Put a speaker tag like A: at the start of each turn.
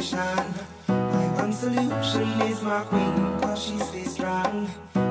A: solution. My one solution is my queen, cause she stays strong.